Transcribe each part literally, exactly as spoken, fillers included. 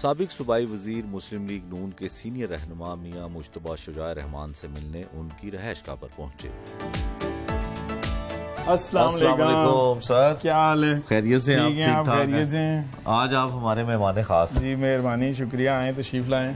साबिक सूबाई वजीर मुस्लिम लीग नून के सीनियर रहनुमा मियां मुश्तबा शुजा रहमान से मिलने उनकी रहायशगाह पर पहुंचे। अस्सलाम वालेकुम सर, क्या हाल है? खैरियत से? ठीक हैं आप? खैरियत से हैं? आज आप हमारे मेहमान खास। जी मेहरबानी, शुक्रिया, आए तशरीफ लाएं।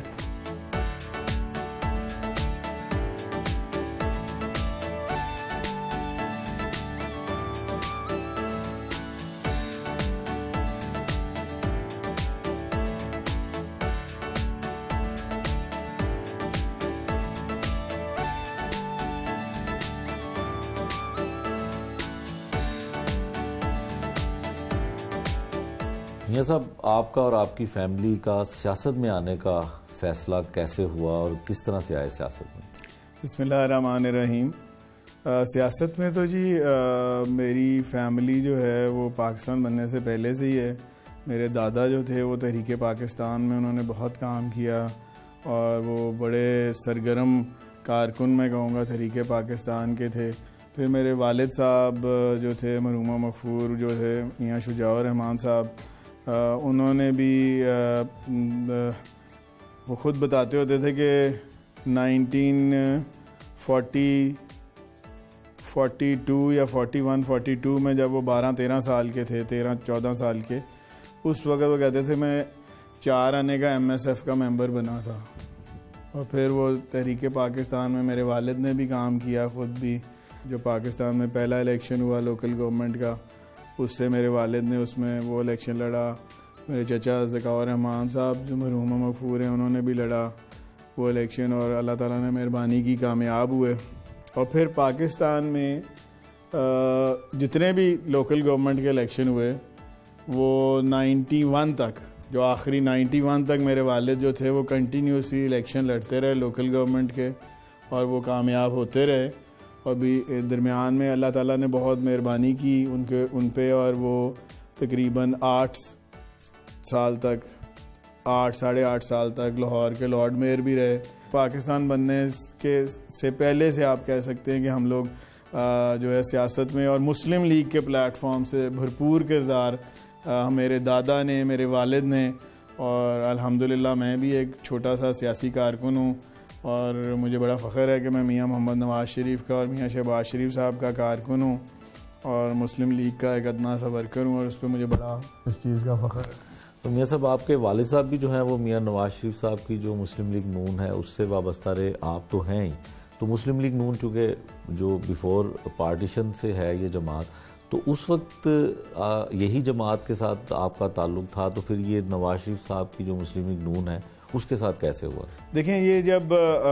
मियां साहब, आपका और आपकी फैमिली का सियासत में आने का फैसला कैसे हुआ और किस तरह से आए सियासत में? बिस्मिल्लाहिर्रहमानिर्रहीम। सियासत में तो जी आ, मेरी फैमिली जो है वो पाकिस्तान बनने से पहले से ही है। मेरे दादा जो थे वो तहरीक पाकिस्तान में उन्होंने बहुत काम किया और वो बड़े सरगर्म कारकुन मैं कहूँगा तहरीक पाकिस्तान के थे। फिर मेरे वालिद साहब जो थे मरहूमा मगफूर जो थे मियां शुजा रहमान साहब, आ, उन्होंने भी आ, आ, वो ख़ुद बताते होते थे कि नाइनटीन फोर्टी फोर्टी टू या फोर्टी वन फोर्टी टू में जब वो बारह तेरह साल के थे, तेरह चौदह साल के, उस वक़्त वो कहते थे मैं चार आने का एम एस एफ का मेंबर बना था। और फिर वो तहरीक पाकिस्तान में मेरे वालिद ने भी काम किया, ख़ुद भी। जो पाकिस्तान में पहला इलेक्शन हुआ लोकल गवर्नमेंट का, उससे मेरे वालिद ने उसमें वो इलेक्शन लड़ा। मेरे चचा ज़काउर रहमान साहब जो मरहूमा मगफूर हैं उन्होंने भी लड़ा वो इलेक्शन और अल्लाह ताला ने मेहरबानी की, कामयाब हुए। और फिर पाकिस्तान में जितने भी लोकल गवर्नमेंट के इलेक्शन हुए वो नाइन्टी वन तक, जो आखिरी नाइन्टी वन तक मेरे वालिद जो थे वो कंटिन्यूसली इलेक्शन लड़ते रहे लोकल गवर्नमेंट के और वो कामयाब होते रहे। और भी दरमियान में अल्लाह ताला ने बहुत मेहरबानी की उनके उन पे और वो तकरीबन आठ साल तक आठ साढ़े आठ साल तक लाहौर के लॉर्ड मेयर भी रहे। पाकिस्तान बनने के से पहले से आप कह सकते हैं कि हम लोग जो है सियासत में और मुस्लिम लीग के प्लेटफॉर्म से भरपूर किरदार मेरे दादा ने, मेरे वालिद ने, और अल्हम्दुलिल्लाह मैं भी एक छोटा सा सियासी कारकुन हूँ और मुझे बड़ा फ़ख्र है कि मैं मियां मोहम्मद नवाज़ शरीफ का और मियां शहबाज शरीफ साहब का कारकुन हूँ और मुस्लिम लीग का एक अदना सा वर्कर हूँ और उस पर मुझे बड़ा इस चीज़ का फ़ख्र है। तो मियां साहब, आपके वालिद साहब भी जो हैं वो मियां नवाज शरीफ साहब की जो मुस्लिम लीग नून है उससे वाबस्ता रहे, आप तो हैं ही। तो मुस्लिम लीग नून चूँकि जो बिफोर पार्टीशन से है ये जमात, तो उस वक्त यही जमात के साथ आपका ताल्लुक़ था, तो फिर ये नवाज शरीफ साहब की जो मुस्लिम लीग नून है उसके साथ कैसे हुआ? देखें, ये जब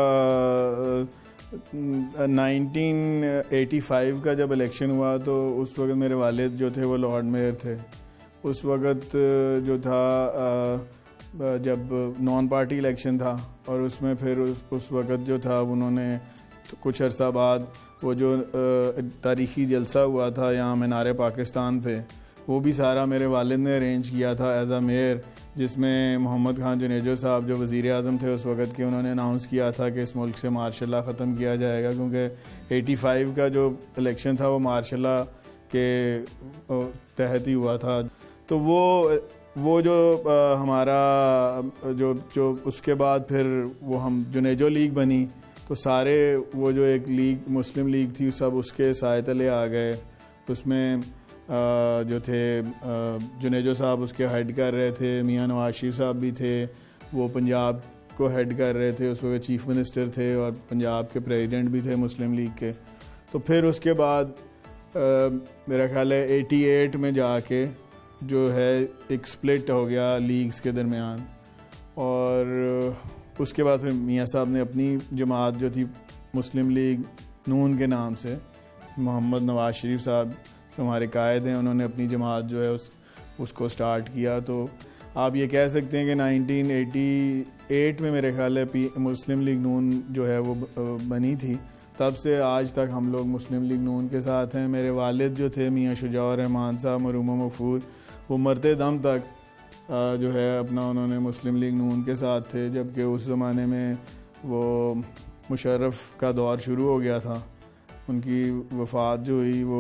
नाइनटीन एटी फाइव का जब इलेक्शन हुआ तो उस वक्त मेरे वालिद जो थे वो लॉर्ड मेयर थे। उस वक्त जो था आ, जब नॉन पार्टी इलेक्शन था और उसमें फिर उस, उस वक्त जो था उन्होंने तो कुछ अर्सा बाद वो जो तारीख़ी जलसा हुआ था यहाँ मीनार पाकिस्तान पे, वो भी सारा मेरे वालिद ने अरेंज किया था एज आ मेयर, जिसमें मोहम्मद खान जुनेजो साहब जो वज़ीर आज़म थे उस वक़्त के, उन्होंने अनाउंस किया था कि इस मुल्क से मार्शल लॉ ख़त्म किया जाएगा, क्योंकि एटी फाइव का जो इलेक्शन था वो मार्शल लॉ के तहत ही हुआ था। तो वो वो जो आ, हमारा जो जो उसके बाद फिर वो हम जुनेजो लीग बनी, तो सारे वो जो एक लीग मुस्लिम लीग थी सब उसके साए तले आ गए। उसमें आ, जो थे जुनेजो साहब उसके हेड कर रहे थे, मियां नवाज शरीफ साहब भी थे, वो पंजाब को हेड कर रहे थे, उस वक्त चीफ मिनिस्टर थे और पंजाब के प्रेसिडेंट भी थे मुस्लिम लीग के। तो फिर उसके बाद आ, मेरा ख्याल है एटी एट में जाके जो है एक स्प्लिट हो गया लीग्स के दरमियान, और उसके बाद फिर मियां साहब ने अपनी जमात जो थी मुस्लिम लीग नून के नाम से, मोहम्मद नवाज शरीफ साहब हमारे कायद हैं, उन्होंने अपनी जमात जो है उस उसको स्टार्ट किया। तो आप ये कह सकते हैं कि नाइनटीन एटी एट में मेरे ख्याल है मुस्लिम लीग नून जो है वो बनी थी। तब से आज तक हम लोग मुस्लिम लीग नून के साथ हैं। मेरे वालिद जो थे मियां शुजा रहमान साहब मरहूमा मगफूर, वो मरते दम तक जो है अपना उन्होंने मुस्लिम लीग नून के साथ थे, जबकि उस ज़माने में वो मुशर्रफ का दौर शुरू हो गया था। उनकी वफ़ात जो हुई वो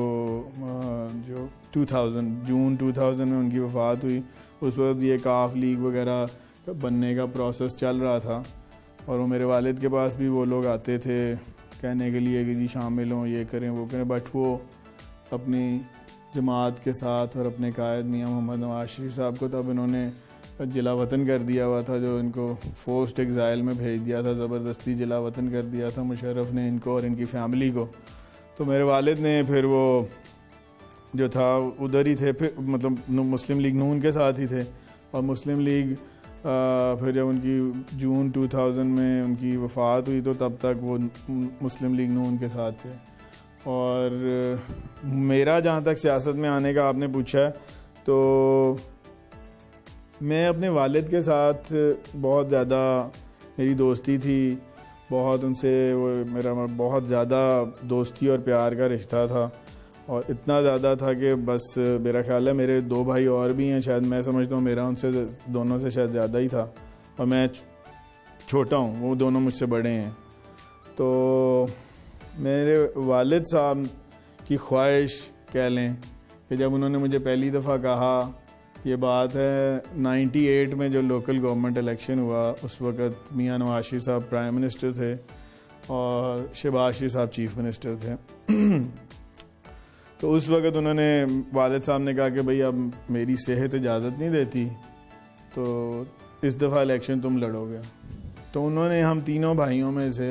जो two thousand June two thousand में उनकी वफ़ात हुई। उस वक्त ये काफ लीग वगैरह बनने का प्रोसेस चल रहा था, और वो मेरे वालिद के पास भी वो लोग आते थे कहने के लिए कि जी शामिल हों, ये करें वो करें, बट वो अपनी जमात के साथ और अपने कायद मियाँ मोहम्मद नवाज शरीफ साहब को तब इन्होंने जिला वतन कर दिया हुआ था, जो इनको फोर्स्ड एग्ज़ाइल में भेज दिया था, ज़बरदस्ती जिला वतन कर दिया था मुशर्रफ ने इनको और इनकी फ़ैमिली को। तो मेरे वालिद ने फिर वो जो था उधर ही थे, फिर मतलब मुस्लिम लीग नून के साथ ही थे, और मुस्लिम लीग आ, फिर जब उनकी जून दो हज़ार में उनकी वफ़ात हुई तो तब तक वो मुस्लिम लीग नून के साथ थे। और मेरा जहाँ तक सियासत में आने का आपने पूछा, तो मैं अपने वालिद के साथ बहुत ज़्यादा मेरी दोस्ती थी, बहुत उनसे वो मेरा बहुत ज़्यादा दोस्ती और प्यार का रिश्ता था, और इतना ज़्यादा था कि बस मेरा ख्याल है मेरे दो भाई और भी हैं, शायद मैं समझता हूँ मेरा उनसे दोनों से शायद ज़्यादा ही था, और मैं छोटा हूँ, वो दोनों मुझसे बड़े हैं। तो मेरे वालिद साहब की ख्वाहिश कह लें कि जब उन्होंने मुझे पहली दफ़ा कहा, ये बात है अट्ठानवे में जो लोकल गवर्नमेंट इलेक्शन हुआ, उस वक़्त मियाँ नवाज शरीफ साहब प्राइम मिनिस्टर थे और शहबाज शरीफ साहब चीफ मिनिस्टर थे। तो उस वक़्त उन्होंने वालिद साहब ने कहा कि भाई अब मेरी सेहत इजाज़त नहीं देती, तो इस दफ़ा इलेक्शन तुम लड़ोगे। तो उन्होंने हम तीनों भाइयों में से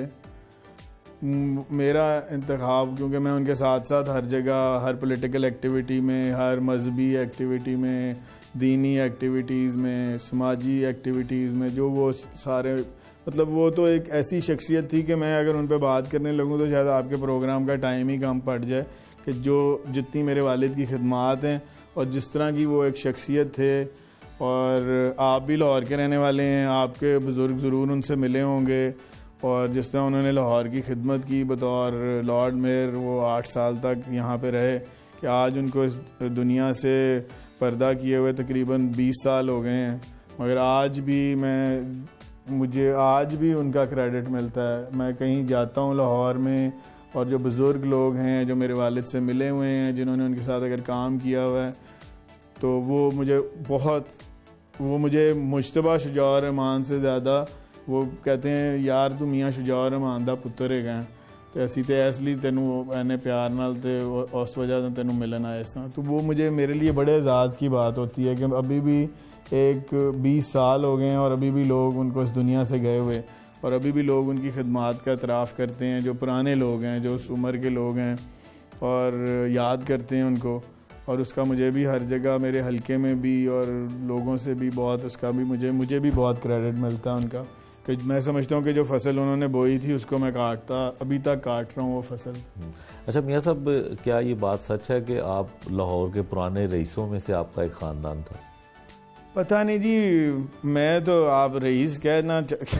मेरा इंतखाब, क्योंकि मैं उनके साथ साथ हर जगह, हर पॉलिटिकल एक्टिविटी में, हर मजहबी एक्टिविटी में, दीनी एक्टिविटीज़ में, समाजी एक्टिविटीज़ में, जो वो सारे मतलब वो तो एक ऐसी शख्सियत थी कि मैं अगर उन पर बात करने लगूँ तो शायद आपके प्रोग्राम का टाइम ही कम पड़ जाए, कि जो जितनी मेरे वालिद की खिदमात हैं और जिस तरह की वो एक शख्सियत थे। और आप भी लाहौर के रहने वाले हैं, आपके बुज़ुर्ग ज़रूर उनसे मिले होंगे, और जिस तरह उन्होंने लाहौर की खिदमत की बतौर लॉर्ड मेयर, वो आठ साल तक यहाँ पे रहे, कि आज उनको इस दुनिया से पर्दा किए हुए तकरीबन बीस साल हो गए हैं, मगर आज भी मैं मुझे आज भी उनका क्रेडिट मिलता है। मैं कहीं जाता हूँ लाहौर में, और जो बुज़ुर्ग लोग हैं जो मेरे वालिद से मिले हुए हैं, जिन्होंने उनके साथ अगर काम किया हुआ है, तो वो मुझे बहुत वो मुझे मुश्तबा शुजा रहमान से ज़्यादा वो कहते हैं, यार तू मियाँ शुजा रहमान दा पुत्तर है गए, तो ऐसी तो इसलिए तेनू मैंने प्यार नाल ते उस वजह से तेनू मिलन आए सा। तो वो मुझे मेरे लिए बड़े एजाज़ की बात होती है कि अभी भी एक बीस साल हो गए हैं और अभी भी लोग उनको इस दुनिया से गए हुए, और अभी भी लोग उनकी खिदमात का एतराफ़ करते हैं, जो पुराने लोग हैं, जो उस उम्र के लोग हैं, और याद करते हैं उनको। और उसका मुझे भी हर जगह, मेरे हलके में भी और लोगों से भी बहुत, उसका भी मुझे मुझे भी बहुत क्रेडिट मिलता है उनका, कि मैं समझता हूँ कि जो फसल उन्होंने बोई थी उसको मैं काटता, अभी तक काट रहा हूँ वो फसल। अच्छा मियाँ साहब, क्या ये बात सच है कि आप लाहौर के पुराने रईसों में से आपका एक ख़ानदान था? पता नहीं जी, मैं तो आप रईस कहना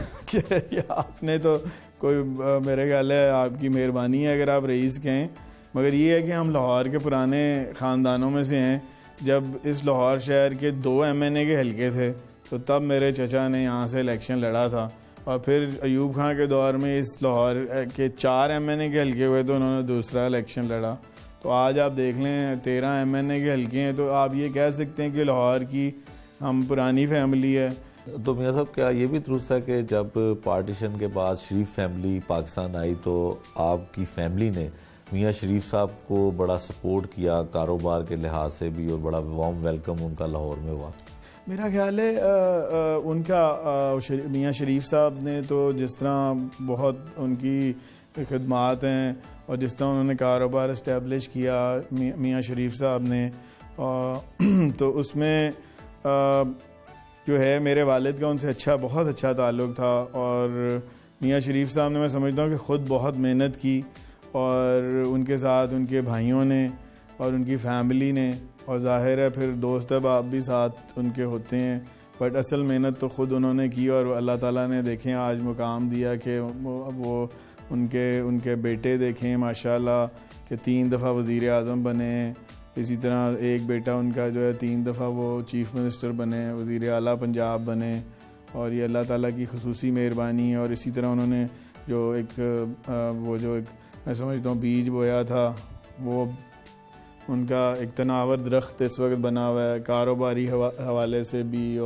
आपने तो कोई, मेरे ख्याल है आपकी मेहरबानी है अगर आप रईस कहें, मगर ये है कि हम लाहौर के पुराने ख़ानदानों में से हैं। जब इस लाहौर शहर के दो एम एन ए के हल्के थे, तो तब मेरे चचा ने यहाँ से इलेक्शन लड़ा था, और फिर अयूब खान के दौर में इस लाहौर के चार एम एन ए के हल्के हुए तो उन्होंने दूसरा इलेक्शन लड़ा। तो आज आप देख लें तेरह एम एन ए के हल्के हैं, तो आप ये कह सकते हैं कि लाहौर की हम पुरानी फैमिली है। तो मियाँ साहब, क्या ये भी दुरुस्त है कि जब पार्टीशन के बाद शरीफ फैमिली पाकिस्तान आई तो आपकी फैमिली ने मियाँ शरीफ साहब को बड़ा सपोर्ट किया कारोबार के लिहाज से भी, और बड़ा वार्म वेलकम उनका लाहौर में हुआ? मेरा ख्याल है आ, आ, उनका मियाँ शरीफ साहब ने तो जिस तरह बहुत उनकी खिदमात हैं और जिस तरह उन्होंने कारोबार इस्टेब्लिश किया मियाँ शरीफ साहब ने, आ, तो उसमें आ, जो है मेरे वालिद का उनसे अच्छा बहुत अच्छा ताल्लुक़ था। और मियाँ शरीफ साहब ने, मैं समझता हूँ कि ख़ुद बहुत मेहनत की, और उनके साथ उनके भाइयों ने और उनकी फैमिली ने, और ज़ाहिर है फिर दोस्त अहबाब भी साथ उनके होते हैं, बट असल मेहनत तो ख़ुद उन्होंने की, और अल्लाह ताला ने देखें आज मुकाम दिया कि वो, वो उनके उनके बेटे देखें माशाल्लाह कि तीन दफ़ा वज़ीर आज़म बने, इसी तरह एक बेटा उनका जो है तीन दफ़ा वो चीफ़ मिनिस्टर बने, वज़ीर आला पंजाब बने, और ये अल्लाह ताला की खुसूसी मेहरबानी है। और इसी तरह उन्होंने जो एक वो जो एक मैं समझता हूँ बीज बोया था, वो उनका एक तनावर दरख्त इस वक्त बना हुआ है, कारोबारी हवाले से भी और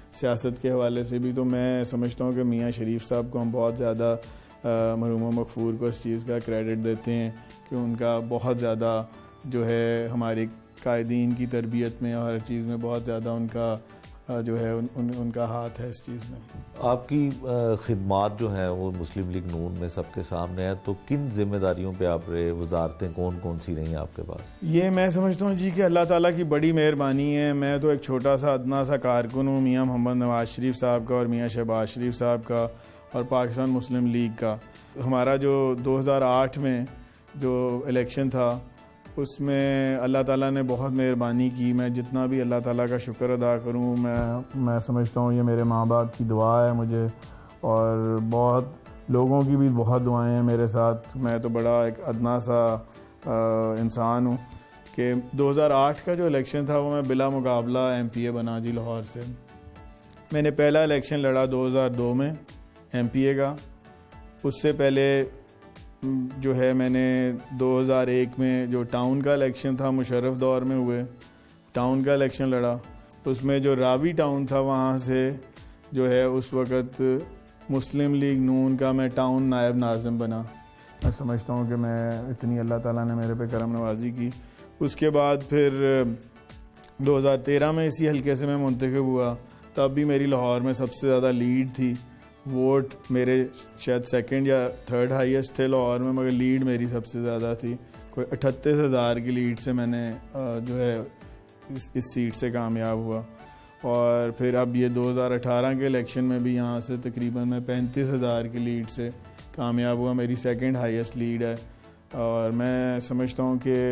सियासत के हवाले से भी, तो मैं समझता हूँ कि मियाँ शरीफ साहब को हम बहुत ज़्यादा मरहूमा मगफूर को इस चीज़ का क्रेडिट देते हैं कि उनका बहुत ज़्यादा जो है हमारे कायदीन की तरबियत में और हर चीज़ में बहुत ज़्यादा उनका जो है उन, उन, उनका हाथ है इस चीज़ में। आपकी खिदमात जो हैं वो मुस्लिम लीग नून में सबके सामने है, तो किन जिम्मेदारियों पे आप रहे, वजारतें कौन कौन सी रही आपके पास? ये मैं समझता हूँ जी कि अल्लाह ताला की बड़ी मेहरबानी है। मैं तो एक छोटा सा अदना सा कारकुन हूँ मियाँ मोहम्मद नवाज शरीफ साहब का और मियाँ शहबाज शरीफ साहब का और पाकिस्तान मुस्लिम लीग का। हमारा जो दो हज़ार आठ में जो इलेक्शन था उसमें अल्लाह ताला ने बहुत मेहरबानी की। मैं जितना भी अल्लाह ताला का शुक्र अदा करूं, मैं मैं समझता हूं ये मेरे माँ बाप की दुआ है मुझे, और बहुत लोगों की भी बहुत दुआएं हैं मेरे साथ। मैं तो बड़ा एक अदना सा इंसान हूं कि दो हज़ार आठ का जो इलेक्शन था वो मैं बिला मुकाबला एम पी ए बना जी लाहौर से। मैंने पहला इलेक्शन लड़ा दो हज़ार दो में एम पी ए का। उससे पहले जो है मैंने दो हज़ार एक में जो टाउन का इलेक्शन था मुशर्रफ दौर में हुए, टाउन का इलेक्शन लड़ा। उसमें जो रावी टाउन था वहाँ से जो है उस वक़्त मुस्लिम लीग नून का मैं टाउन नायब नाज़िम बना। मैं समझता हूँ कि मैं इतनी अल्लाह ताला ने मेरे पे करम नवाजी की। उसके बाद फिर दो हज़ार तेरह में इसी हल्के से मैं मुंतखब हुआ, तब भी मेरी लाहौर में सबसे ज़्यादा लीड थी। वोट मेरे शायद सेकंड या थर्ड हाईएस्ट थे लाहौर में, मगर लीड मेरी सबसे ज़्यादा थी। कोई अठतीस हज़ार की लीड से मैंने जो है इस, इस सीट से कामयाब हुआ। और फिर अब ये दो हज़ार अठारह के इलेक्शन में भी यहाँ से तकरीबन मैं पैंतीस हज़ार की लीड से कामयाब हुआ। मेरी सेकंड हाईएस्ट लीड है। और मैं समझता हूँ कि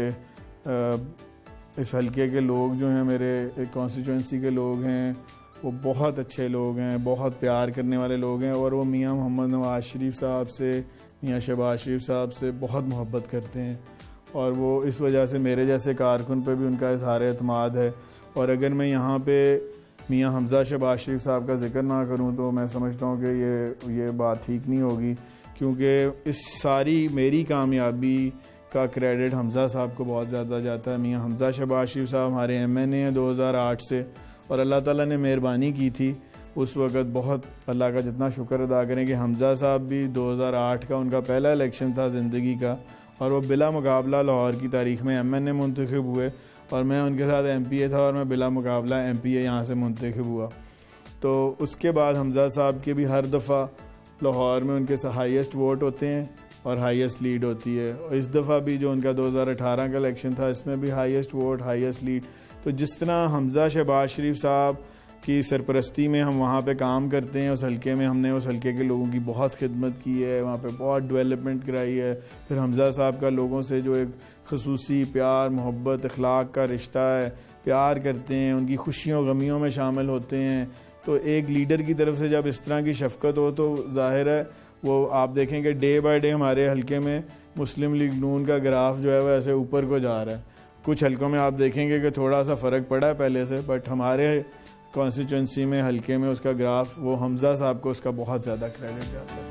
इस हल्के के लोग जो हैं, मेरे कॉन्स्टिट्यूंसी के लोग हैं, वो बहुत अच्छे लोग हैं, बहुत प्यार करने वाले लोग हैं, और वो मियाँ मोहम्मद नवाज शरीफ साहब से, मियाँ शहबाज शरीफ साहब से बहुत मोहब्बत करते हैं। और वो इस वजह से मेरे जैसे कारकुन पे भी उनका इज़हार एतमाद है। और अगर मैं यहाँ पे मियाँ हमज़ा शहबाज शरीफ साहब का जिक्र ना करूँ तो मैं समझता हूँ कि ये ये बात ठीक नहीं होगी, क्योंकि इस सारी मेरी कामयाबी का क्रेडिट हमज़ा साहब को बहुत ज़्यादा जाता है। मियाँ हमज़ा शहबाज शरीफ साहब हमारे एम एन ए हैं दो हज़ार आठ से, और अल्लाह ताला ने मेहरबानी की थी उस वक़्त। बहुत अल्लाह का जितना शुक्र अदा करें कि हमज़ा साहब भी दो हज़ार आठ का उनका पहला इलेक्शन था ज़िंदगी का, और वो बिला मुकाबला लाहौर की तारीख़ में एम एन ए मुंतखब हुए, और मैं उनके साथ एम पी ए था और मैं बिला मुकाबला एम पी ए यहाँ से मुंतखब हुआ। तो उसके बाद हमज़ा साहब के भी हर दफ़ा लाहौर में उनके हाईएस्ट वोट होते हैं और हाईएस्ट लीड होती है। और इस दफ़ा भी जो उनका दो हज़ार अठारह का इलेक्शन था, इसमें भी हाईएस्ट वोट हाईएस्ट लीड। तो जिस तरह हमज़ा शहबाज शरीफ साहब की सरपरस्ती में हम वहाँ पे काम करते हैं, उस हल्के में हमने उस हल्के के लोगों की बहुत खिदमत की है, वहाँ पे बहुत डेवलपमेंट कराई है। फिर हमज़ा साहब का लोगों से जो एक खसूसी प्यार मोहब्बत अखलाक का रिश्ता है, प्यार करते हैं, उनकी खुशियों गमियों में शामिल होते हैं। तो एक लीडर की तरफ से जब इस तरह की शफकत हो तो जाहिर है वो आप देखेंगे डे बाय डे हमारे हल्के में मुस्लिम लीग नून का ग्राफ जो है वो ऐसे ऊपर को जा रहा है। कुछ हल्कों में आप देखेंगे कि थोड़ा सा फ़र्क पड़ा है पहले से, बट हमारे कॉन्स्टिट्यूंसी में हल्के में उसका ग्राफ, वो हमज़ा साहब को उसका बहुत ज़्यादा क्रेडिट जाता है।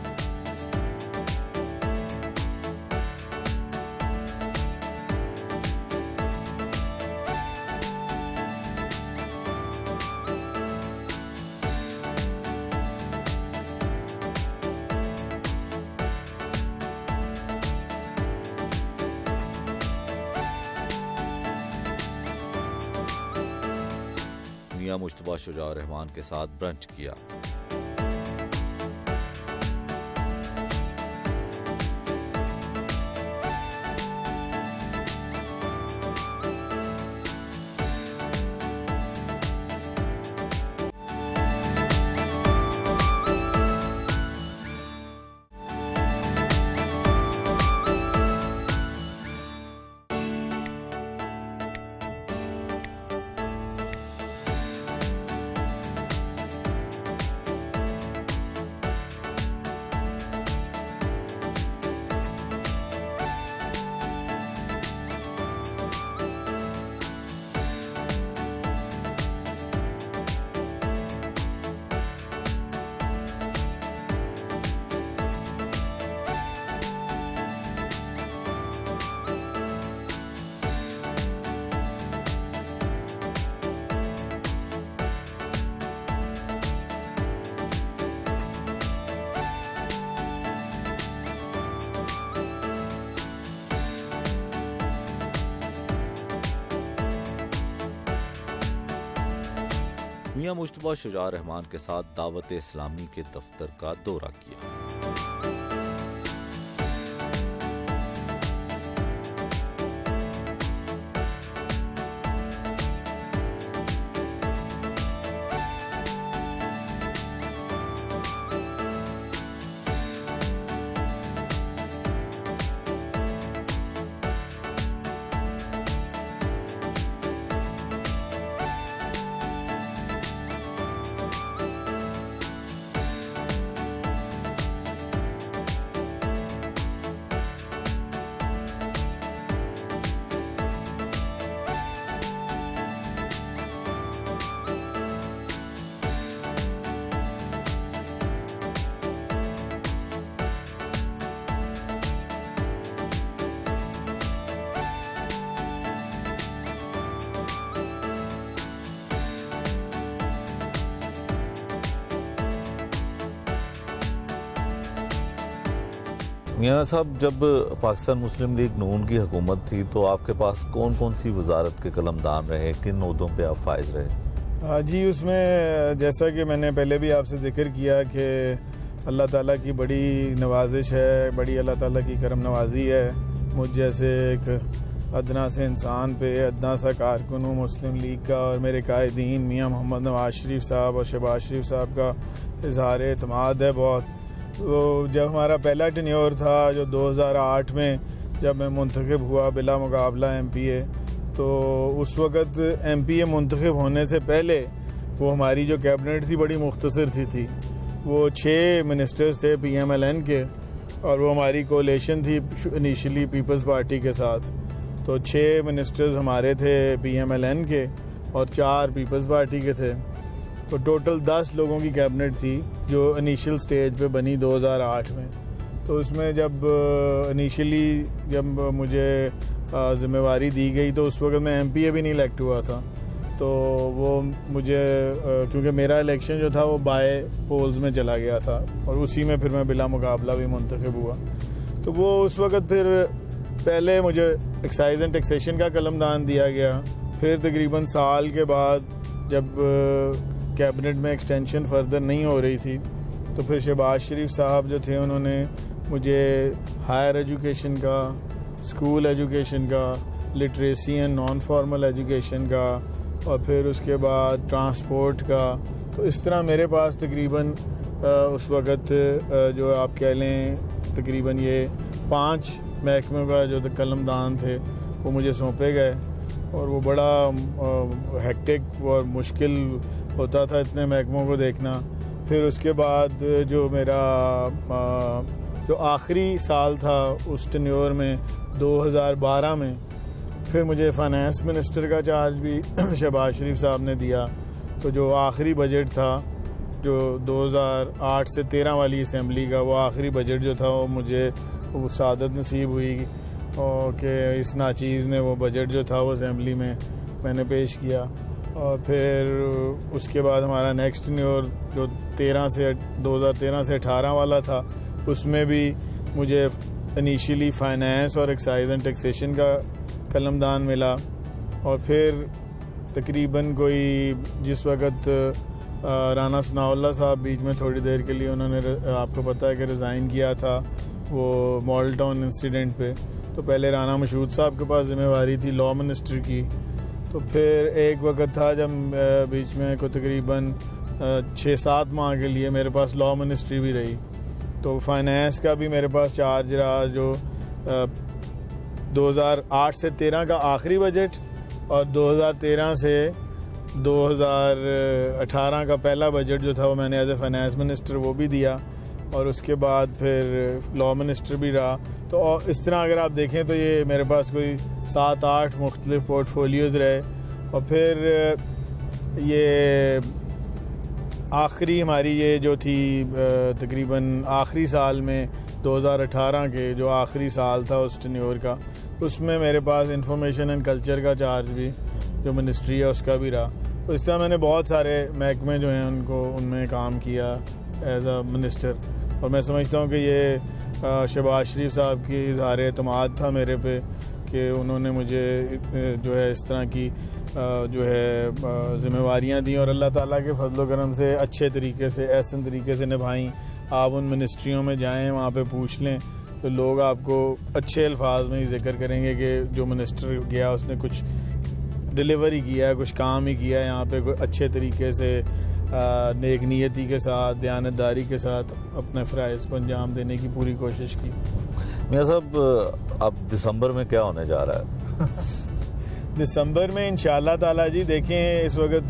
मियां मुश्तबा शुजा रहमान के साथ ब्रंच किया। मियां मुश्तबा शुजा रहमान के साथ दावत इस्लामी के दफ्तर का दौरा किया। मियां साहब, जब पाकिस्तान मुस्लिम लीग नून की हुकूमत थी तो आपके पास कौन कौन सी वजारत के कलमदान रहे, किन ओहदों पे आप फाइज रहे? हाँ जी, उसमें जैसा कि मैंने पहले भी आपसे जिक्र किया कि अल्लाह ताला की बड़ी नवाजिश है, बड़ी अल्लाह ताला की करम नवाजी है मुझ जैसे एक अदना से इंसान पे, अदना सा कारकुन हूँ मुस्लिम लीग का, और मेरे कायदीन मियाँ मोहम्मद नवाज शरीफ साहब और शहबाज शरीफ साहब का इजहार एतमाद है बहुत। तो जब हमारा पहला टेन्योर था जो दो हज़ार आठ में जब मैं मुंतखब हुआ बिला मुकाबला एम पी ए, तो उस वक़्त एम पी ए मुंतखब होने से पहले वो हमारी जो कैबिनेट थी बड़ी मुख्तसर थी थी वो छः मिनिस्टर्स थे पी एम एल एन के, और वो हमारी कोलेशन थी इनिशियली पीपल्स पार्टी के साथ। तो छः मिनिस्टर्स हमारे थे पी एम एल एन के और चार पीपल्स पार्टी के थे। तो टोटल दस लोगों की कैबिनेट थी जो इनिशियल स्टेज पे बनी दो हज़ार आठ में। तो उसमें जब इनिशियली जब मुझे ज़िम्मेवारी दी गई तो उस वक्त मैं एम पी ए भी नहीं इलेक्ट हुआ था। तो वो मुझे क्योंकि मेरा इलेक्शन जो था वो बाय पोल्स में चला गया था और उसी में फिर मैं बिला मुकाबला भी मुंतखब हुआ। तो वो उस वक्त फिर पहले मुझे एक्साइज एंड टैक्सेशन का कलमदान दिया गया। फिर तकरीबन साल के बाद जब कैबिनेट में एक्सटेंशन फर्दर नहीं हो रही थी तो फिर शहबाज शरीफ साहब जो थे उन्होंने मुझे हायर एजुकेशन का, स्कूल एजुकेशन का, literacy and non formal education का और फिर उसके बाद ट्रांसपोर्ट का, तो इस तरह मेरे पास तकरीबन उस वक़्त जो आप कह लें तकरीबन ये पांच महकमों का जो कलमदान थे वो मुझे सौंपे गए और वो बड़ा हेक्टिक और मुश्किल होता था इतने महकमों को देखना। फिर उसके बाद जो मेरा जो आखिरी साल था उस टेन्योर में दो हज़ार बारह में फिर मुझे फाइनेंस मिनिस्टर का चार्ज भी शहबाज शरीफ साहब ने दिया। तो जो आखिरी बजट था जो दो हज़ार आठ से तेरह वाली असम्बली का, वो आखिरी बजट जो था वो मुझे वो सादत नसीब हुई और कि इस नाचीज़ ने वो बजट जो था वो असम्बली में मैंने पेश किया। और फिर उसके बाद हमारा नेक्स्ट टेन्योर जो तेरह से दो हज़ार तेरह से अठारह वाला था उसमें भी मुझे इनिशियली फाइनेंस और एक्साइज एंड टैक्सेशन का कलमदान मिला। और फिर तकरीबन कोई जिस वक़्त राना सनाउल्लाह साहब बीच में थोड़ी देर के लिए उन्होंने, आपको पता है कि रिज़ाइन किया था वो मॉडल टाउन इंसिडेंट पे, तो पहले राना मशहूद साहब के पास जिम्मेवारी थी लॉ मिनिस्टर की। तो फिर एक वक्त था जब बीच में को तकरीबन छः सात माह के लिए मेरे पास लॉ मिनिस्ट्री भी रही। तो फाइनेंस का भी मेरे पास चार्ज रहा जो दो हज़ार आठ से तेरह का आखिरी बजट और दो हज़ार तेरह से दो हज़ार अठारह का पहला बजट जो था वो मैंने एज ए फाइनेंस मिनिस्टर वो भी दिया और उसके बाद फिर लॉ मिनिस्टर भी रहा। तो इस तरह अगर आप देखें तो ये मेरे पास कोई सात आठ मुख्तलिफ पोर्टफोलियोज़ रहे। और फिर ये आखिरी हमारी ये जो थी तकरीबन आखिरी साल में दो हज़ार अठारह के जो आखिरी साल था उस टेन्योर का, उसमें मेरे पास इंफॉर्मेशन एंड कल्चर का चार्ज भी जो मिनिस्ट्री है उसका भी रहा। तो इस तरह मैंने बहुत सारे महकमे जो हैं उनको उनमें काम किया एज अ मिनिस्टर। और मैं समझता हूँ कि ये शहबाज शरीफ साहब की इज़हार एतमाद था मेरे पे कि उन्होंने मुझे जो है इस तरह की जो है ज़िम्मेवारियाँ दी और अल्लाह ताला के फजल करम से अच्छे तरीके से एहसन तरीके से निभाई। आप उन मिनिस्ट्रियों में जाएं, वहाँ पे पूछ लें तो लोग आपको अच्छे अल्फाज में ही जिक्र करेंगे कि जो मिनिस्टर गया उसने कुछ डिलीवरी किया है, कुछ काम ही किया है यहाँ पे, कोई अच्छे तरीके से नेक नीयती के साथ, दयानतदारी के साथ अपने फ़राइज़ को अंजाम देने की पूरी कोशिश की। मियां साहब, अब दिसंबर में क्या होने जा रहा है? दिसंबर में इंशाअल्लाह ताला जी देखें, इस वक्त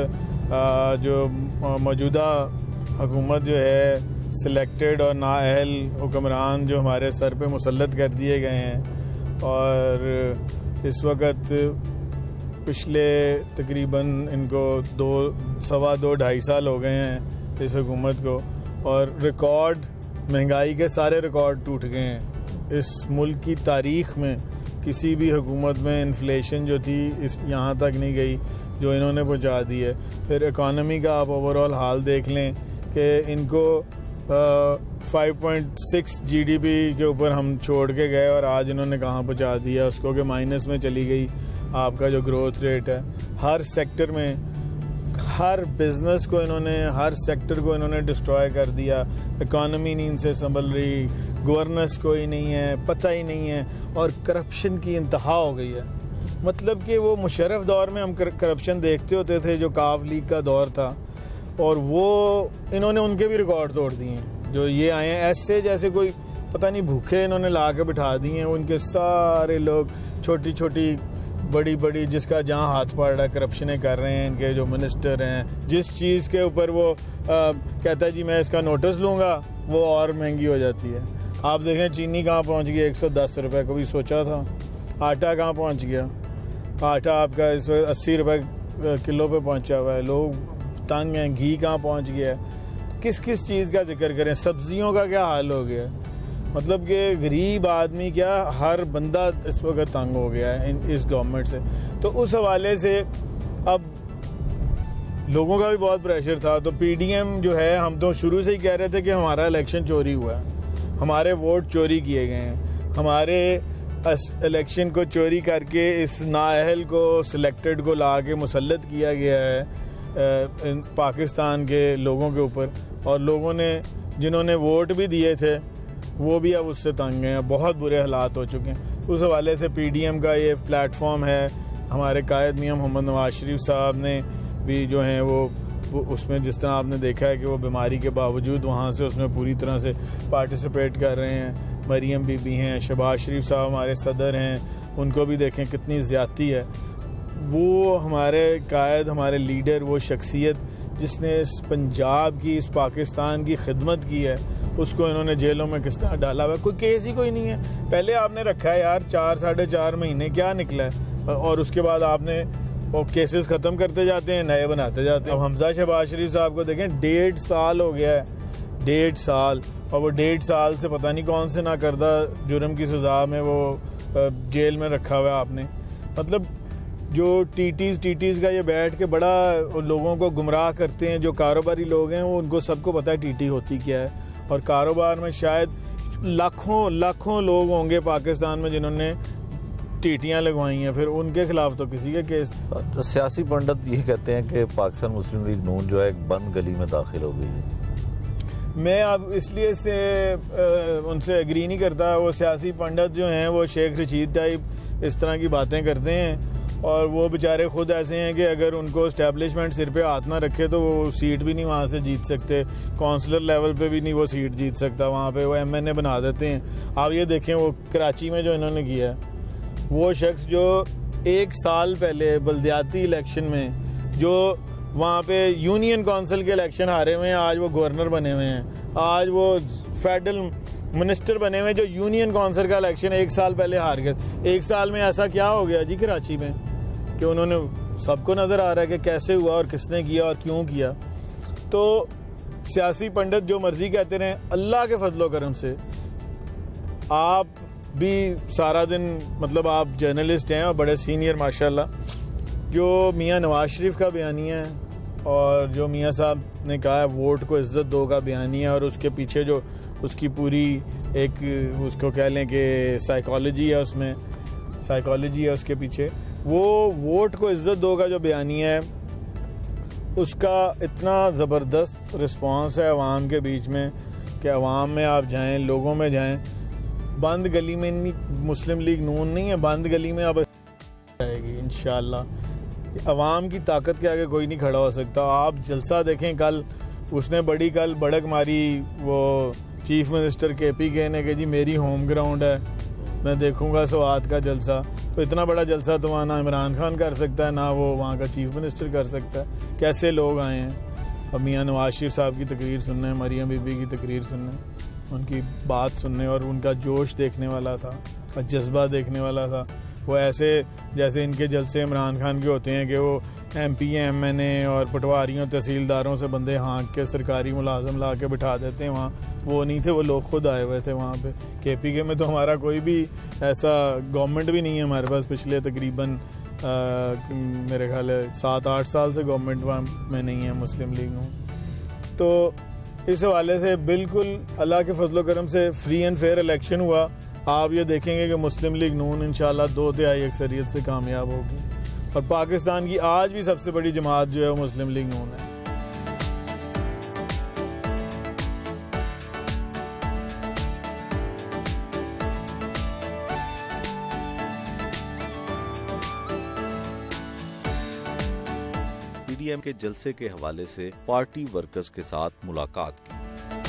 जो मौजूदा हुकूमत जो है सिलेक्टेड और नाअहल हुक्मरान जो हमारे सर पे मुसल्लत कर दिए गए हैं और इस वक्त पिछले तकरीबन इनको दो सवा दो ढाई साल हो गए हैं इस हुकूमत को, और रिकॉर्ड महंगाई के सारे रिकॉर्ड टूट गए हैं। इस मुल्क की तारीख़ में किसी भी हुकूमत में इन्फ्लेशन जो थी इस यहाँ तक नहीं गई जो इन्होंने पहुँचा दी है। फिर इकॉनमी का आप ओवरऑल हाल देख लें कि इनको फाइव पॉइंट सिक्स जीडीपी के ऊपर हम छोड़ के गए और आज इन्होंने कहाँ पहुँचा दिया उसको कि माइनस में चली गई आपका जो ग्रोथ रेट है। हर सेक्टर में, हर बिजनेस को इन्होंने, हर सेक्टर को इन्होंने डिस्ट्रॉय कर दिया। इकॉनमी नींद से संभल रही, गवर्नेंस कोई नहीं है, पता ही नहीं है, और करप्शन की इंतहा हो गई है। मतलब कि वो मुशर्रफ दौर में हम करप्शन देखते होते थे जो काफ लीग का दौर था, और वो इन्होंने उनके भी रिकॉर्ड तोड़ दिए हैं। जो ये आए हैं ऐसे जैसे कोई पता नहीं भूखे इन्होंने ला के बिठा दिए हैं। उनके सारे लोग छोटी छोटी बड़ी बड़ी जिसका जहाँ हाथ पड़ रहा है करप्शनें कर रहे हैं। इनके जो मिनिस्टर हैं, जिस चीज़ के ऊपर वो आ, कहता है जी मैं इसका नोटिस लूँगा, वो और महंगी हो जाती है। आप देखें चीनी कहाँ पहुँच गई, एक सौ दस रुपये कभी सोचा था। आटा कहाँ पहुँच गया, आटा आपका इस वक्त अस्सी रुपये किलो पे पहुँचा हुआ है। लोग तंग हैं। घी कहाँ पहुँच गया है। किस किस चीज़ का जिक्र करें, सब्जियों का क्या हाल हो गया। मतलब कि गरीब आदमी क्या, हर बंदा इस वक्त तंग हो गया है इन इस गवर्नमेंट से। तो उस हवाले से अब लोगों का भी बहुत प्रेशर था। तो पीडीएम जो है, हम तो शुरू से ही कह रहे थे कि हमारा इलेक्शन चोरी हुआ है, हमारे वोट चोरी किए गए हैं, हमारे इलेक्शन को चोरी करके इस नाअहल को, सिलेक्टेड को ला के मुसल्लत किया गया है पाकिस्तान के लोगों के ऊपर। और लोगों ने जिन्होंने वोट भी दिए थे वो भी अब उससे तंग हैं। बहुत बुरे हालात हो चुके हैं। उस हवाले से पीडीएम का ये प्लेटफॉर्म है। हमारे कायद मियां मोहम्मद नवाज शरीफ साहब ने भी जो हैं वो, वो उसमें जिस तरह आपने देखा है कि वो बीमारी के बावजूद वहाँ से उसमें पूरी तरह से पार्टिसिपेट कर रहे हैं। मरीम बीबी हैं, शहबाज शरीफ साहब हमारे सदर हैं, उनको भी देखें कितनी ज़्यादती है। वो हमारे कायद, हमारे लीडर, वो शख्सियत जिसने इस पंजाब की, इस पाकिस्तान की खिदमत की है, उसको इन्होंने जेलों में किस तरह डाला हुआ है। कोई केस ही कोई नहीं है। पहले आपने रखा है यार चार साढ़े चार महीने, क्या निकला है, और उसके बाद आपने वो केसेस ख़त्म करते जाते हैं, नए बनाते जाते हैं। अब हमजा शहबाज शरीफ साहब को देखें, डेढ़ साल हो गया है, डेढ़ साल और वो डेढ़ साल से पता नहीं कौन से ना करदा जुर्म की सज़ा में वो जेल में रखा हुआ है आपने। मतलब जो टीटीज़ टीटीज़ का ये बैठ के बड़ा लोगों को गुमराह करते हैं। जो कारोबारी लोग हैं वो, उनको सबको पता है टीटी होती क्या है। और कारोबार में शायद लाखों लाखों लोग होंगे पाकिस्तान में जिन्होंने टीटियां लगवाई हैं, फिर उनके खिलाफ तो किसी के केस। तो सियासी पंडित ये कहते हैं कि पाकिस्तान मुस्लिम लीग नून जो है एक बंद गली में दाखिल हो गई है। मैं अब इसलिए से उनसे एग्री नहीं करता। वो सियासी पंडित जो हैं वो शेख रशीद टाइप इस तरह की बातें करते हैं, और वो बेचारे खुद ऐसे हैं कि अगर उनको इस्टेब्लिशमेंट सिर पे हाथ ना रखे तो वो सीट भी नहीं वहाँ से जीत सकते। काउंसलर लेवल पे भी नहीं वो सीट जीत सकता। वहाँ पे वो एमएनए बना देते हैं। आप ये देखें वो कराची में जो इन्होंने किया है, वो शख्स जो एक साल पहले बल्दियाती इलेक्शन में जो वहाँ पे यूनियन काउंसिल के इलेक्शन हारे हुए हैं, आज वो गवर्नर बने हुए हैं, आज वो फेडरल मिनिस्टर बने हुए, जो यूनियन काउंसिल का इलेक्शन एक साल पहले हार गए। एक साल में ऐसा क्या हो गया जी कराची में कि उन्होंने, सबको नज़र आ रहा है कि कैसे हुआ और किसने किया और क्यों किया। तो सियासी पंडित जो मर्जी कहते रहें, अल्लाह के फजलो करम से आप भी सारा दिन, मतलब आप जर्नलिस्ट हैं और बड़े सीनियर माशाल्लाह, जो मियां नवाज शरीफ का बयानिया है और जो मियां साहब ने कहा है वोट को इज्जत दो का बयानिया, और उसके पीछे जो उसकी पूरी एक उसको कह लें कि साइकोलॉजी है, उसमें साइकोलॉजी है उसके पीछे। वो वोट को इज्जत दो का जो बयानिया है उसका इतना ज़बरदस्त रिस्पांस है अवाम के बीच में कि अवाम में आप जाएं, लोगों में जाएं। बंद गली में नहीं, मुस्लिम लीग नून नहीं है, बंद गली में अब आएगी इंशाल्लाह। अवाम की ताकत के आगे कोई नहीं खड़ा हो सकता। आप जलसा देखें, कल उसने बड़ी कल बड़क मारी वो चीफ मिनिस्टर के पी के ने कि जी मेरी होम ग्राउंड है, मैं देखूंगा स्वात का जलसा। तो इतना बड़ा जलसा तो वहाँ ना इमरान खान कर सकता है, ना वो वहाँ का चीफ मिनिस्टर कर सकता है। कैसे लोग आए हैं अब मियाँ नवाज शरीफ साहब की तकरीर सुनने, मरियम बीबी की तकरीर सुनने, उनकी बात सुनने, और उनका जोश देखने वाला था और जज्बा देखने वाला था। वो ऐसे जैसे इनके जलसे इमरान खान के होते हैं कि वो M P M N A और पटवारियों तहसीलदारों से बंदे हाँक के सरकारी मुलाजम ला के बिठा देते हैं वहाँ। वो नहीं थे, वो लोग खुद आए हुए थे वहाँ पे। के पी के में तो हमारा कोई भी ऐसा गवर्नमेंट भी नहीं है हमारे पास। पिछले तकरीबन आ, मेरे ख्याल है सात आठ साल से गवर्नमेंट वहाँ में नहीं है मुस्लिम लीग में। तो इस हवाले से बिल्कुल अल्लाह के फजलो करम से फ्री एंड फेयर इलेक्शन हुआ। आप ये देखेंगे कि मुस्लिम लीग नून इंशाल्लाह दो तिहाई अक्सरियत से कामयाब होगी, और पाकिस्तान की आज भी सबसे बड़ी जमात जो है वो मुस्लिम लीग नून है। पीडीएम के जलसे के हवाले से पार्टी वर्कर्स के साथ मुलाकात की।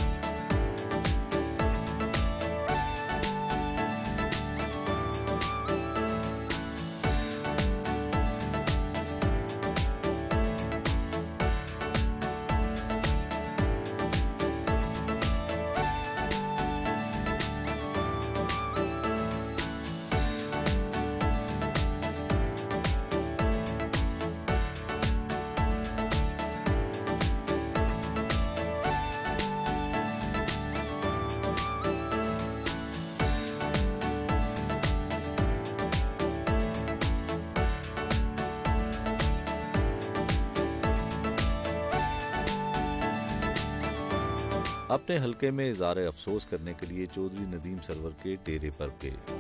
अपने हलके में इज़हार अफसोस करने के लिए चौधरी नदीम सरवर के डेरे पर गए।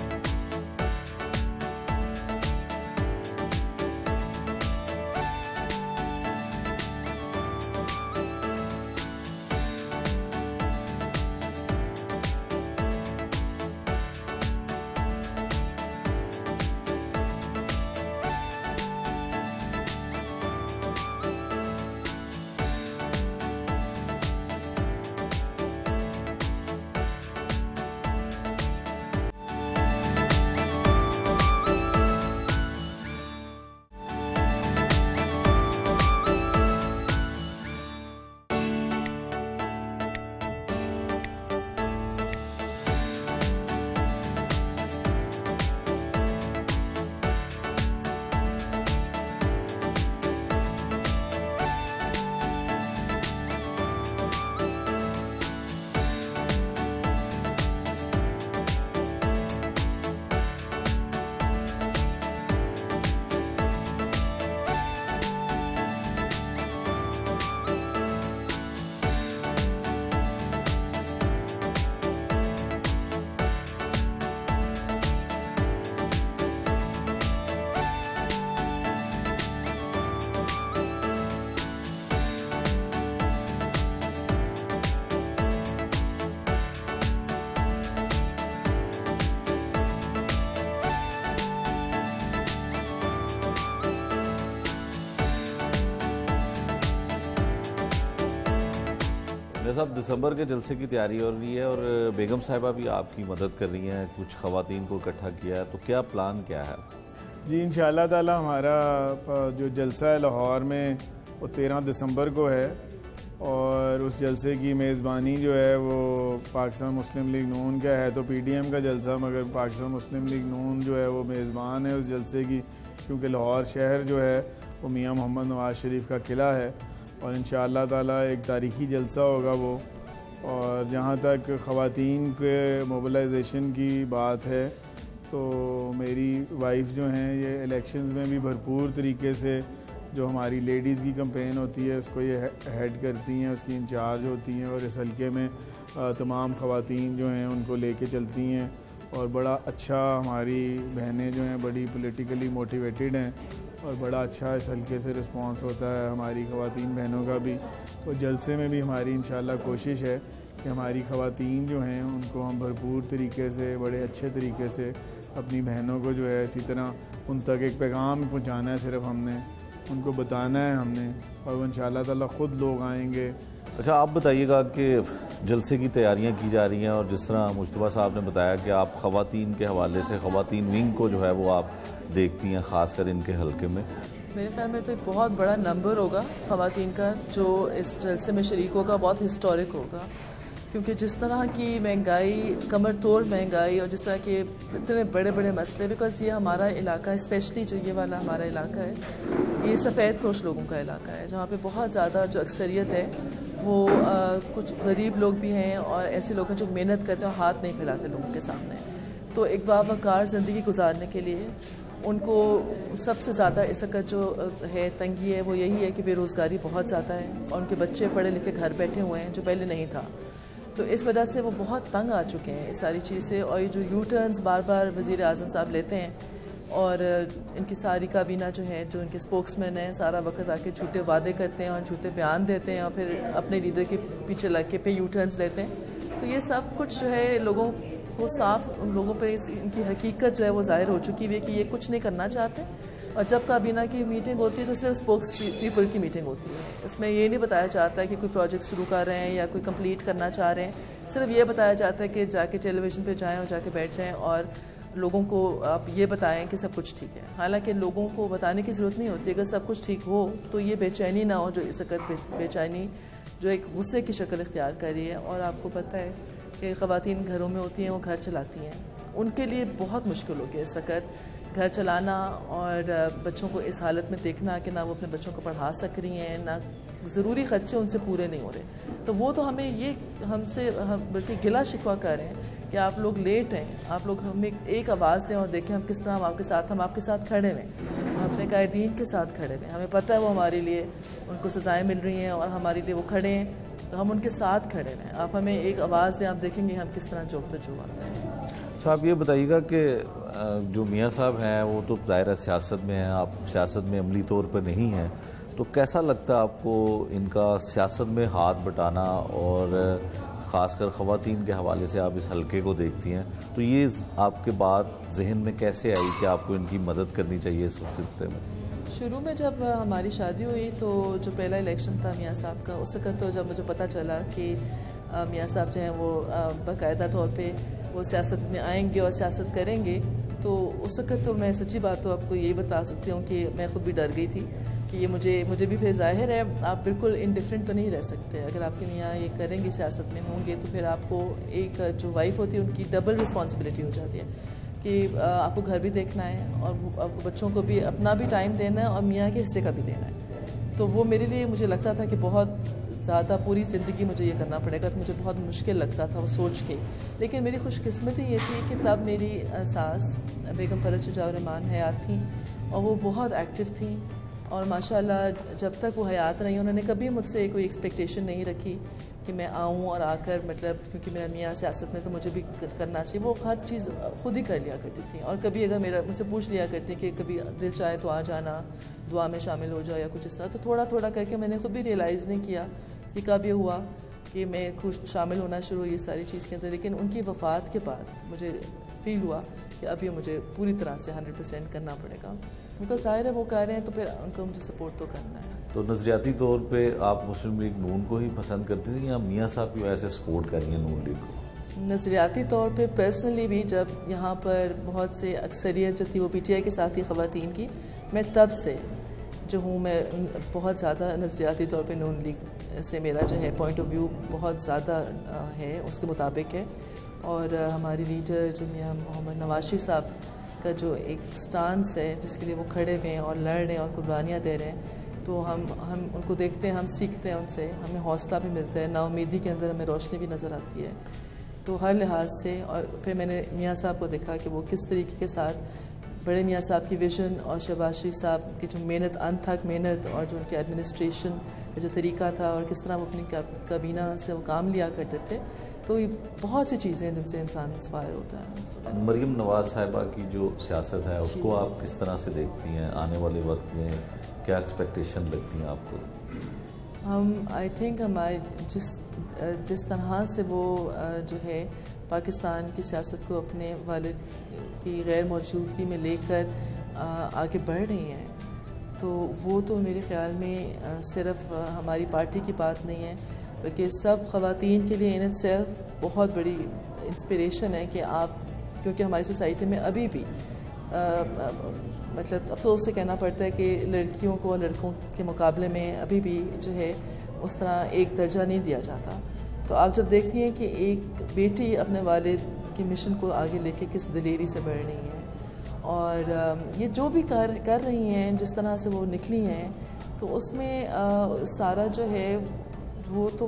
साहब दिसंबर के जलसे की तैयारी हो रही है और बेगम साहिबा भी आपकी मदद कर रही हैं, कुछ खवातीन को इकट्ठा किया है, तो क्या प्लान क्या है? जी इंशाअल्लाह ताला हमारा जो जलसा है लाहौर में वो तेरह दिसंबर को है, और उस जलसे की मेज़बानी जो है वो पाकिस्तान मुस्लिम लीग नून का है। तो पीडीएम का जलसा, मगर पाकिस्तान मुस्लिम लीग नून जो है वो मेज़बान है उस जलसे की, क्योंकि लाहौर शहर जो है वो मियाँ मोहम्मद नवाज शरीफ का किला है, और इंशाअल्लाह ताला एक तारीखी जलसा होगा वो। और जहाँ तक ख़वातीन के मोबिलाइजेशन की बात है, तो मेरी वाइफ जो हैं ये इलेक्शंस में भी भरपूर तरीके से जो हमारी लेडीज़ की कैंपेन होती है उसको ये हेड करती हैं, उसकी इंचार्ज होती हैं, और इस हल्के में तमाम ख़वातीन जो हैं उनको लेके चलती हैं। और बड़ा अच्छा हमारी बहनें जो हैं बड़ी पॉलिटिकली मोटिवेटेड हैं और बड़ा अच्छा इस हल्के से रिस्पांस होता है हमारी ख़वातीन बहनों का भी। तो जलसे में भी हमारी इंशाल्लाह कोशिश है कि हमारी ख़वातीन जो हैं उनको हम भरपूर तरीके से बड़े अच्छे तरीके से अपनी बहनों को जो है इसी तरह उन तक एक पैगाम पहुँचाना है, सिर्फ हमने उनको बताना है हमने, और वो इंशाल्लाह ताला ख़ुद लोग आएंगे। अच्छा, आप बताइएगा कि जलसे की तैयारियां की जा रही हैं और जिस तरह मुश्तबा साहब ने बताया कि आप ख़वातीन के हवाले से ख़वातीन विंग को जो है वो आप देखती हैं ख़ासकर इनके हलके में। मेरे ख्याल में तो एक बहुत बड़ा नंबर होगा ख़वातीन का जो इस जलसे में शरीक होगा, बहुत हिस्टोरिक होगा, क्योंकि जिस तरह की महंगाई, कमर तोड़ महंगाई और जिस तरह के इतने बड़े बड़े मसले, बिकॉज ये हमारा इलाका स्पेशली जो ये वाला हमारा इलाका है ये सफ़ेद पोश लोगों का इलाका है, जहाँ पे बहुत ज़्यादा जो अक्सरियत है वो आ, कुछ गरीब लोग भी हैं और ऐसे लोग हैं जो मेहनत करते हैं और हाथ नहीं फैलाते लोगों के सामने। तो एक बावकार ज़िंदगी गुजारने के लिए उनको सबसे ज़्यादा इस वक्त जो है तंगी है वो यही है कि बेरोज़गारी बहुत ज़्यादा है और उनके बच्चे पढ़े लिखे घर बैठे हुए हैं जो पहले नहीं था। तो इस वजह से वो बहुत तंग आ चुके हैं इस सारी चीज़ से, और ये जो यू टर्न्स बार बार वज़ीर आज़म साहब लेते हैं और इनकी सारी काबीना जो है, जो इनके स्पोक्समैन हैं, सारा वक्त आके झूठे वादे करते हैं और झूठे बयान देते हैं और फिर अपने लीडर के पीछे लग के पे यू टर्न्स लेते हैं। तो ये सब कुछ जो है लोगों को साफ, उन लोगों पे इनकी हकीकत जो है वो ज़ाहिर हो चुकी हुई है कि ये कुछ नहीं करना चाहते। और जब काबीना की मीटिंग होती है तो सिर्फ स्पोक्स पीपल की मीटिंग होती है, इसमें ये नहीं बताया जाता है कि कोई प्रोजेक्ट शुरू कर रहे हैं या कोई कंप्लीट करना चाह रहे हैं। सिर्फ ये बताया जाता है कि जाके टेलीविज़न पे जाएं और जाके बैठ जाएं और लोगों को आप ये बताएं कि सब कुछ ठीक है। हालांकि लोगों को बताने की ज़रूरत नहीं होती, अगर सब कुछ ठीक हो तो ये बेचैनी ना हो जो इस वक्त बेचैनी जो एक गुस्से की शक्ल इख्तियार कर रही है। और आपको पता है कि ख़वातीन घरों में होती हैं, वो घर चलाती हैं, उनके लिए बहुत मुश्किल हो गया इस वक्त घर चलाना और बच्चों को इस हालत में देखना कि ना वो अपने बच्चों को पढ़ा सक रही हैं, ना ज़रूरी ख़र्चे उनसे पूरे नहीं हो रहे। तो वो तो हमें ये हमसे हम बल्कि गिला शिकवा कर रहे हैं कि आप लोग लेट हैं, आप लोग हमें एक आवाज़ दें और देखें हम किस तरह हम आपके साथ हम आपके साथ खड़े हुए, हम अपने कायदीन के साथ खड़े हुए। हमें पता है वो हमारे लिए उनको सज़ाएँ मिल रही हैं और हमारे लिए वो खड़े हैं, तो हम उनके साथ खड़े हैं। आप हमें एक आवाज़ दें, आप देखेंगे हम किस तरह जोक तो जो आता है। अच्छा, आप ये बताइएगा कि जो मियाँ साहब हैं वो तो ज़ाहिर सियासत में हैं, आप सियासत में अमली तौर पर नहीं हैं, तो कैसा लगता है आपको इनका सियासत में हाथ बटाना, और ख़ासकर ख़वातीन के हवाले से आप इस हलके को देखती हैं, तो ये आपके बात जहन में कैसे आई कि आपको इनकी मदद करनी चाहिए इस सिलसिले में? शुरू में जब हमारी शादी हुई तो जो पहला इलेक्शन था मियाँ साहब का, उस वक्त तो जब मुझे पता चला कि मियाँ साहब जो हैं वो बाकायदा तौर पे वो सियासत में आएंगे और सियासत करेंगे, तो उस वक्त तो मैं सच्ची बात तो आपको यही बता सकती हूँ कि मैं खुद भी डर गई थी कि ये मुझे मुझे भी फिर जाहिर है आप बिल्कुल इंडिफरेंट तो नहीं रह सकते। अगर आपके मियाँ ये करेंगे, सियासत में होंगे, तो फिर आपको एक जो वाइफ होती है उनकी डबल रिस्पॉन्सिबिलिटी हो जाती है कि आपको घर भी देखना है और आपको बच्चों को भी अपना भी टाइम देना है और मियाँ के हिस्से का भी देना है। तो वो मेरे लिए मुझे लगता था कि बहुत ज़्यादा पूरी ज़िंदगी मुझे ये करना पड़ेगा, तो मुझे बहुत मुश्किल लगता था वो सोच के। लेकिन मेरी खुशकिस्मती ये थी कि तब मेरी सास बेगम फरज रहमान हयात थी और वो बहुत एक्टिव थी और माशाल्लाह जब तक वो हयात रही उन्होंने कभी मुझसे कोई एक्सपेक्टेशन नहीं रखी कि मैं आऊँ और आकर, मतलब क्योंकि मेरा मियाँ सियासत में तो मुझे भी करना चाहिए, वो हर चीज़ खुद ही कर लिया करती थी। और कभी अगर मेरा मुझसे पूछ लिया करती कि कभी दिल चाहे तो आ जाना, दुआ में शामिल हो जाओ या कुछ इस तरह, तो थोड़ा थोड़ा करके मैंने खुद भी रियलाइज़ नहीं किया कि कब ये हुआ कि मैं खुश शामिल होना शुरू हुई इस सारी चीज़ के अंदर। लेकिन उनकी वफ़ात के बाद मुझे फ़ील हुआ कि अब ये मुझे पूरी तरह से हंड्रेड परसेंट करना पड़ेगा, उनको ज़ाहिर है वो कर रहे हैं तो फिर उनको मुझे सपोर्ट तो करना है। तो नज़रियाती तौर पे आप मुस्लिम लीग नून को ही पसंद करती थी या मियाँ साहब की वजह से सपोर्ट कर रही हैं नून लीग को? नज़रियाती तौर पे पर्सनली भी जब यहाँ पर बहुत से अक्सरियत जो थी वो पी टी आई के साथ थी ख़वातीन की, मैं तब से जो हूँ मैं बहुत ज़्यादा नज़रियाती तौर पे नून लीग से मेरा जो है पॉइंट ऑफ व्यू बहुत ज़्यादा है, उसके मुताबिक है। और हमारी लीडर जो मियाँ मोहम्मद नवाज शरीफ साहब का जो एक स्टांस है जिसके लिए वो खड़े हुए हैं और लड़ रहे हैं और कुर्बानियाँ दे रहे हैं, तो हम हम उनको देखते हैं, हम सीखते हैं उनसे, हमें हौसला भी मिलता है, नाउमीदी के अंदर हमें रोशनी भी नज़र आती है। तो हर लिहाज से, और फिर मैंने मियाँ साहब को देखा कि वो किस तरीके के साथ बड़े मियाँ साहब की विज़न और शहबाज शरीफ साहब की जो मेहनत, अनथक मेहनत और जो उनके एडमिनिस्ट्रेशन का जो तरीका था और किस तरह वो अपनी काबीना से वो काम लिया करते थे, तो ये बहुत सी चीज़ें हैं जिनसे इंसान इंस्पायर होता है। मरियम नवाज साहिबा की जो सियासत है उसको आप किस तरह से देखती हैं? आने वाले वक्त में क्या एक्सपेक्टेशन लगती हैं आपको? हम आई थिंक हमारे जिस जिस तरह से वो जो है पाकिस्तान की सियासत को अपने वालिद की गैर मौजूदगी में लेकर आगे बढ़ रही हैं, तो वो तो मेरे ख्याल में सिर्फ हमारी पार्टी की बात नहीं है, बल्कि सब ख़वातीन के लिए इन इटसेल्फ बहुत बड़ी इंस्पिरेशन है कि आप, क्योंकि हमारी सोसाइटी में अभी भी आ, आ, मतलब अफसोस से कहना पड़ता है कि लड़कियों को लड़कों के मुकाबले में अभी भी जो है उस तरह एक दर्जा नहीं दिया जाता। तो आप जब देखती हैं कि एक बेटी अपने वालिद के मिशन को आगे लेके किस दिलेरी से बढ़ रही है, और ये जो भी कर कर रही हैं, जिस तरह से वो निकली हैं, तो उसमें आ, सारा जो है वो तो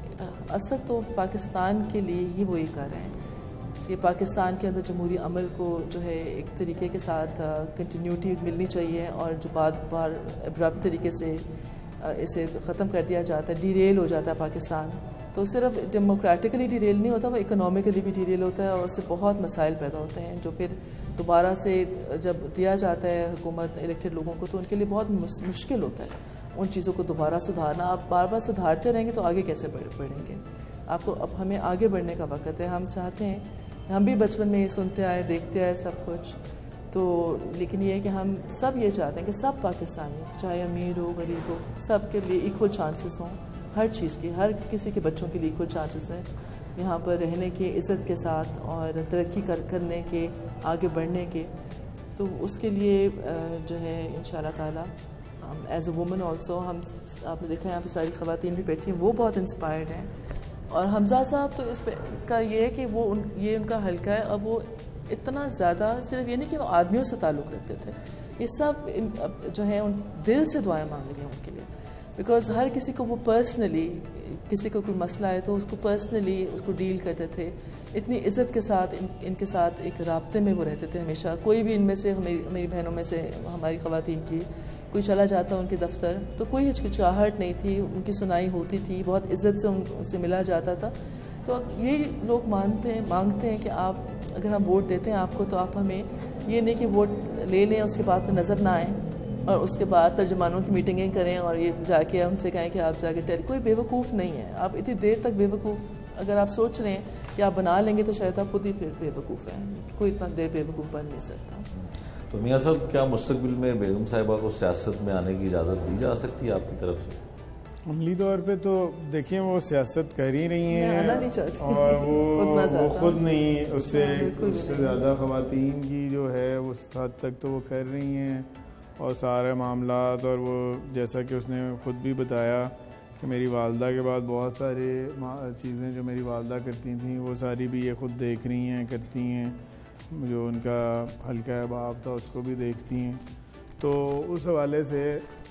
असर तो पाकिस्तान के लिए ही वो ही कर रहे हैं। ये पाकिस्तान के अंदर जमहूरी अमल को जो है एक तरीके के साथ कंटिन्यूटी मिलनी चाहिए, और जो बार बार अब्रप्ट तरीके से आ, इसे ख़त्म कर दिया जाता है, डीरेल हो जाता है पाकिस्तान, तो सिर्फ डेमोक्रेटिकली डीरेल नहीं होता, वो इकोनॉमिकली भी डीरेल होता है, और उससे बहुत मसाइल पैदा होते हैं जो फिर दोबारा से जब दिया जाता है हुकूमत इलेक्टेड लोगों को, तो उनके लिए बहुत मुश्किल होता है उन चीज़ों को दोबारा सुधारना। आप बार बार सुधारते रहेंगे तो आगे कैसे बढ़ेंगे? आपको अब हमें आगे बढ़ने का वक्त है। हम चाहते हैं, हम भी बचपन में ये सुनते आए, देखते आए सब कुछ, तो लेकिन ये है कि हम सब ये चाहते हैं कि सब पाकिस्तानी, चाहे अमीर हो गरीब हो, सब के लिए इक्वल चांसेस हों, हर चीज़ की, हर किसी के बच्चों के लिए इक्वल चांसेस हैं यहाँ पर रहने के, इज़्ज़त के साथ, और तरक्की कर करने के, आगे बढ़ने के। तो उसके लिए जो है इंशाल्लाह ताला हम एज अ वुमन ऑल्सो, हम आपने देखा यहाँ पे सारी ख़वातीन भी बैठी हैं, वो बहुत इंस्पायर्ड हैं। और हमज़ा साहब तो इस पे का ये है कि वो उन ये उनका हल्का है, और वो इतना ज़्यादा सिर्फ ये नहीं कि वो आदमियों से ताल्लुक़ रखते थे, ये सब इन, जो है उन दिल से दुआएं मांग रही हैं उनके लिए, बिकॉज़ हर किसी को वो पर्सनली, किसी को कोई मसला है तो उसको पर्सनली उसको डील करते थे, इतनी इज़्ज़त के साथ इन, इनके साथ एक राब्ते में वो रहते थे हमेशा। कोई भी इनमें से, मेरी मेरी बहनों में से, हमारी ख़वातीन की कोई चला जाता उनके दफ्तर तो कोई हिचकिचाहट नहीं थी, उनकी सुनाई होती थी, बहुत इज़्ज़त से उनसे मिला जाता था। तो ये लोग मानते हैं मांगते हैं कि आप, अगर हम वोट देते हैं आपको, तो आप हमें ये नहीं कि वोट ले लें उसके बाद में नज़र ना आए, और उसके बाद तर्जुमानों की मीटिंगें करें और ये जाके हमसे कहें कि आप जाके टेल। कोई बेवकूफ़ नहीं है। आप इतनी देर तक बेवकूफ़ अगर आप सोच रहे हैं कि आप बना लेंगे, तो शायद आप खुद ही फिर बेवकूफ़ हैं। कोई इतना देर बेवकूफ़ बन नहीं सकता। तो मियाँ साहब, क्या मुस्तकबिल में बेगम साहिबा को सियासत में आने की इजाज़त दी जा सकती है आपकी तरफ से? अमली तौर पे तो देखिए वो सियासत कर ही रही हैं, आना नहीं चाहती, और वो वो खुद नहीं, उससे उससे ज़्यादा ख़वातीन की जो है उस हद तक तो वो कर रही हैं, और सारे मामलात, और वो जैसा कि उसने ख़ुद भी बताया कि मेरी वालदा के बाद बहुत सारे चीज़ें जो मेरी वालदा करती थी वो सारी भी ये ख़ुद देख रही हैं, करती हैं, जो उनका हल्का अहबाब था उसको भी देखती हैं। तो उस हवाले से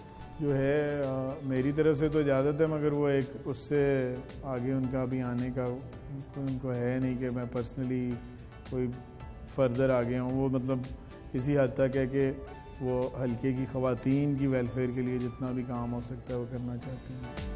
जो है आ, मेरी तरफ से तो इजाज़त है, मगर वो एक उससे आगे उनका भी आने का उनको है नहीं कि मैं पर्सनली कोई फर्दर आगे हूँ। वो मतलब इसी हद तक है कि वो हल्के की ख़वातीन की वेलफेयर के लिए जितना भी काम हो सकता है वो करना चाहती हैं।